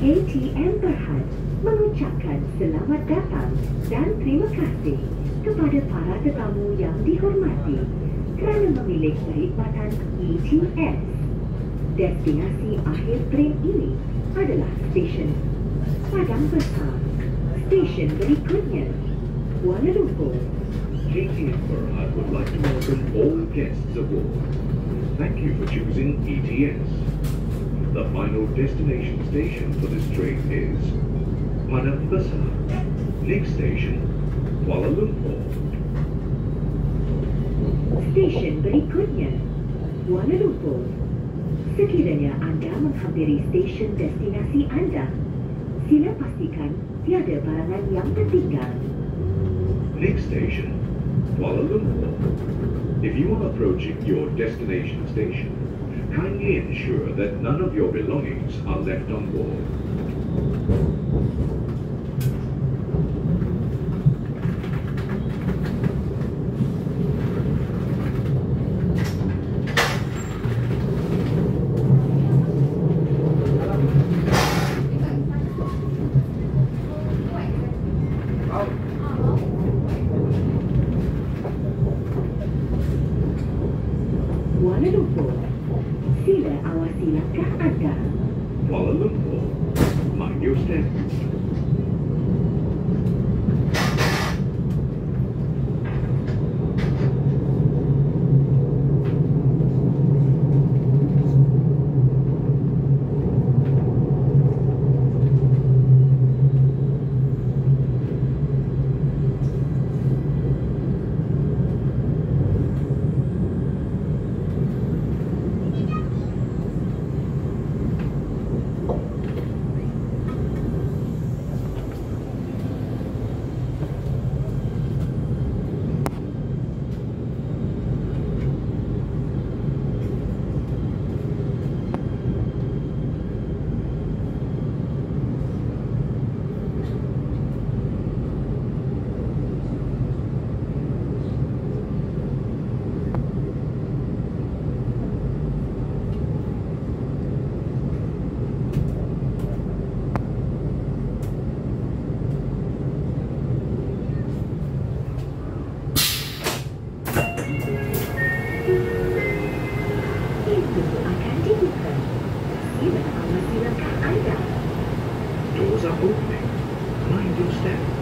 KTM Berhad mengucapkan selamat datang dan terima kasih kepada para tetamu yang dihormati kerana memilih perkhidmatan ETS. Destinasi akhir train ini adalah stesen Padang Besar. Stesen berikutnya, Kuala Lumpur. KTM Berhad would like to welcome all guests aboard. Thank you for choosing ETS. The final destination station for this train is Padang Besar. Next station, Kuala Lumpur. Stesen berikutnya, Kuala Lumpur. Sekiranya anda menghampiri stesen destinasi anda, sila pastikan tiada barangan yang tertinggal. Next station, Kuala Lumpur. If you are approaching your destination station, kindly ensure that none of your belongings are left on board. Kuala Lumpur, sila awasi langkah anda. Kuala Lumpur, mind your step. Doors are opening. Mind your step.